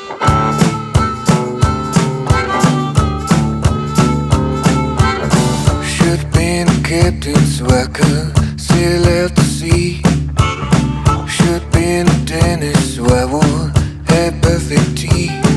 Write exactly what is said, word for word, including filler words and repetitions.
Should've been a captain so I could sail out to sea. Should've been a dentist so I would have perfect teeth.